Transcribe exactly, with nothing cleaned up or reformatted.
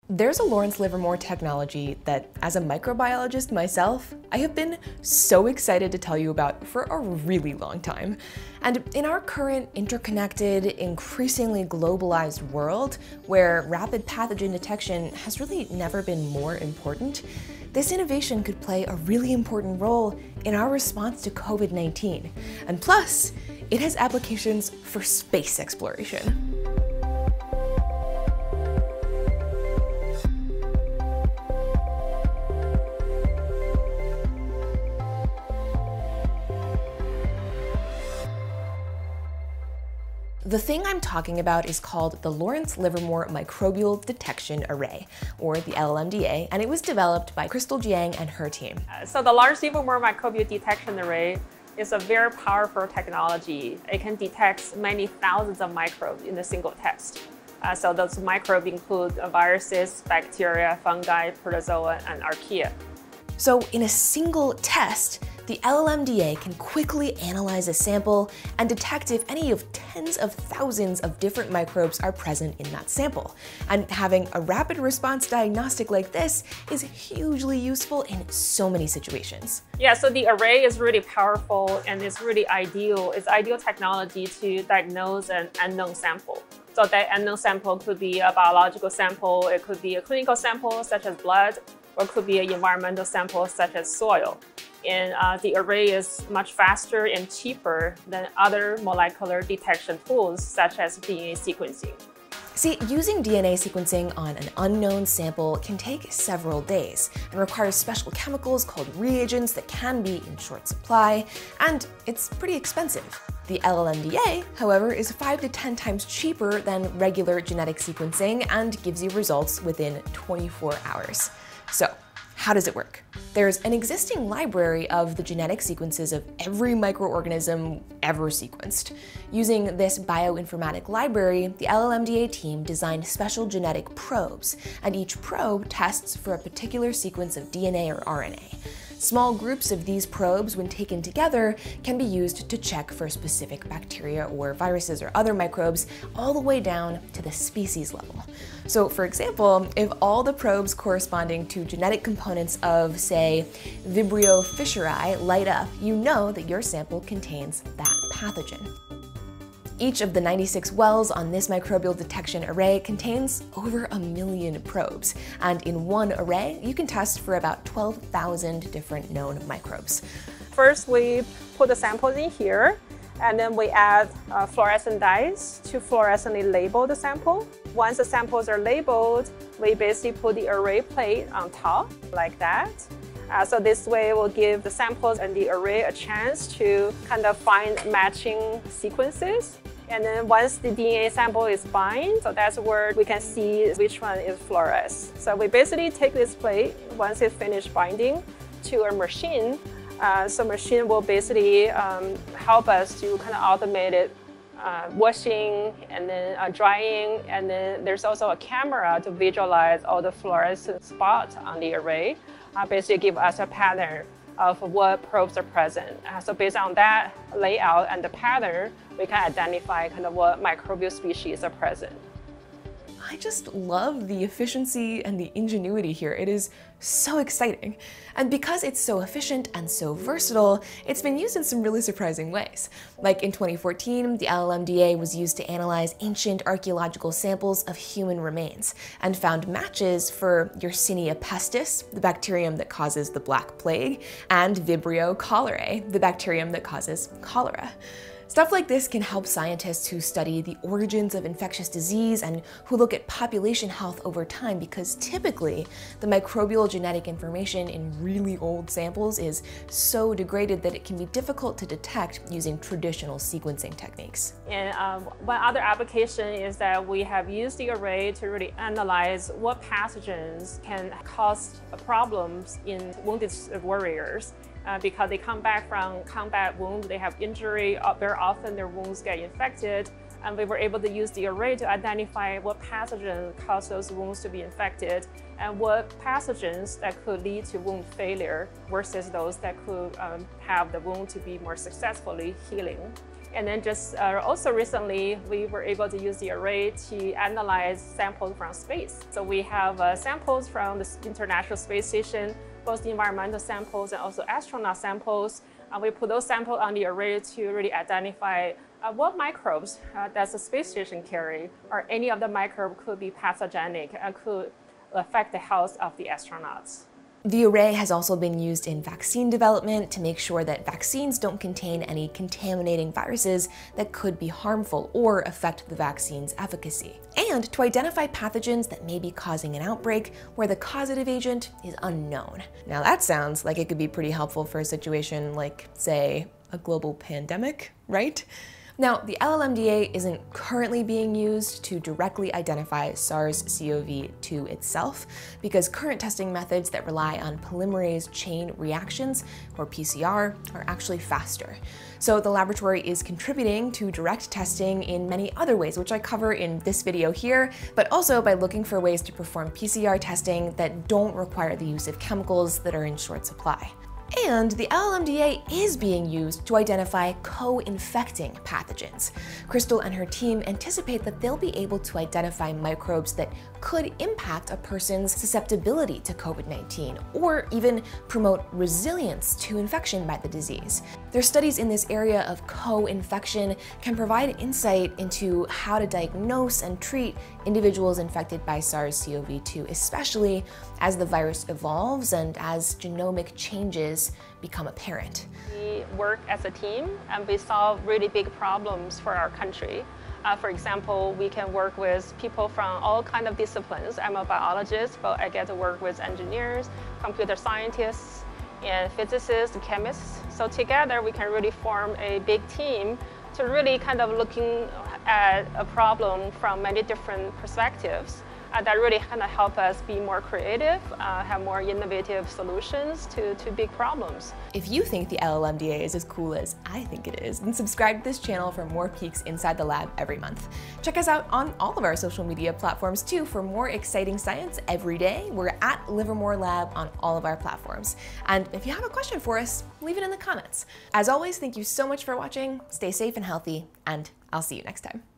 There's a Lawrence Livermore technology that, as a microbiologist myself, I have been so excited to tell you about for a really long time. And in our current interconnected, increasingly globalized world, where rapid pathogen detection has really never been more important, this innovation could play a really important role in our response to COVID nineteen. And plus, it has applications for space exploration. The thing I'm talking about is called the Lawrence Livermore Microbial Detection Array, or the L L M D A, and it was developed by Crystal Jiang and her team. Uh, so the Lawrence Livermore Microbial Detection Array is a very powerful technology. It can detect many thousands of microbes in a single test. Uh, so those microbes include uh, viruses, bacteria, fungi, protozoa, and archaea. So in a single test, the L L M D A can quickly analyze a sample and detect if any of tens of thousands of different microbes are present in that sample. And having a rapid response diagnostic like this is hugely useful in so many situations. Yeah, so the array is really powerful and it's really ideal. It's ideal technology to diagnose an unknown sample. So that unknown sample could be a biological sample, it could be a clinical sample such as blood, or it could be an environmental sample such as soil. And uh, the array is much faster and cheaper than other molecular detection tools such as D N A sequencing. See, using D N A sequencing on an unknown sample can take several days and requires special chemicals called reagents that can be in short supply, and it's pretty expensive. The L L M D A, however, is five to ten times cheaper than regular genetic sequencing and gives you results within twenty-four hours. So, how does it work? There's an existing library of the genetic sequences of every microorganism ever sequenced. Using this bioinformatic library, the L L M D A team designed special genetic probes, and each probe tests for a particular sequence of D N A or R N A. Small groups of these probes, when taken together, can be used to check for specific bacteria or viruses or other microbes all the way down to the species level. So, for example, if all the probes corresponding to genetic components of, say, Vibrio fischeri light up, you know that your sample contains that pathogen. Each of the ninety-six wells on this microbial detection array contains over a million probes, and in one array, you can test for about twelve thousand different known microbes. First, we put the samples in here, and then we add uh, fluorescent dyes to fluorescently label the sample. Once the samples are labeled, we basically put the array plate on top, like that. Uh, so this way will give the samples and the array a chance to kind of find matching sequences. And then once the D N A sample is bind, so that's where we can see which one is fluoresce. So we basically take this plate, once it's finished binding, to a machine. Uh, so machine will basically um, help us to kind of automate it, uh, washing and then uh, drying. And then there's also a camera to visualize all the fluorescent spots on the array. Uh, basically give us a pattern of what probes are present. Uh, so based on that layout and the pattern, we can identify kind of what microbial species are present. I just love the efficiency and the ingenuity here. It is so exciting. And because it's so efficient and so versatile, it's been used in some really surprising ways. Like in twenty fourteen, the L L M D A was used to analyze ancient archaeological samples of human remains and found matches for Yersinia pestis, the bacterium that causes the Black Plague, and Vibrio cholerae, the bacterium that causes cholera. Stuff like this can help scientists who study the origins of infectious disease and who look at population health over time, because typically the microbial genetic information in really old samples is so degraded that it can be difficult to detect using traditional sequencing techniques. And um, one other application is that we have used the array to really analyze what pathogens can cause problems in wounded warriors. Uh, because they come back from combat wounds, they have injury, uh, very often their wounds get infected, and we were able to use the array to identify what pathogens cause those wounds to be infected and what pathogens that could lead to wound failure versus those that could um, have the wound to be more successfully healing. And then just uh, also recently, we were able to use the array to analyze samples from space. So we have uh, samples from the International Space Station, both the environmental samples and also astronaut samples. Uh, we put those samples on the array to really identify uh, what microbes uh, does the space station carry, or any of the microbes could be pathogenic and could affect the health of the astronauts. The array has also been used in vaccine development to make sure that vaccines don't contain any contaminating viruses that could be harmful or affect the vaccine's efficacy, and to identify pathogens that may be causing an outbreak where the causative agent is unknown. Now that sounds like it could be pretty helpful for a situation like, say, a global pandemic, right? Now, the L L M D A isn't currently being used to directly identify SARS C o V two itself, because current testing methods that rely on polymerase chain reactions, or P C R, are actually faster. So the laboratory is contributing to direct testing in many other ways, which I cover in this video here, but also by looking for ways to perform P C R testing that don't require the use of chemicals that are in short supply. And the L L M D A is being used to identify co-infecting pathogens. Crystal and her team anticipate that they'll be able to identify microbes that could impact a person's susceptibility to COVID nineteen, or even promote resilience to infection by the disease. Their studies in this area of co-infection can provide insight into how to diagnose and treat individuals infected by SARS C o V two, especially as the virus evolves and as genomic changes become apparent. We work as a team and we solve really big problems for our country. Uh, for example, we can work with people from all kinds of disciplines. I'm a biologist, but I get to work with engineers, computer scientists, and physicists, chemists. So together we can really form a big team to really kind of looking at a problem from many different perspectives. Uh, that really kind of help us be more creative, uh, have more innovative solutions to, to big problems. If you think the L L M D A is as cool as I think it is, then subscribe to this channel for more peeks inside the lab every month. Check us out on all of our social media platforms too for more exciting science every day. We're at Livermore Lab on all of our platforms. And if you have a question for us, leave it in the comments. As always, thank you so much for watching, stay safe and healthy, and I'll see you next time.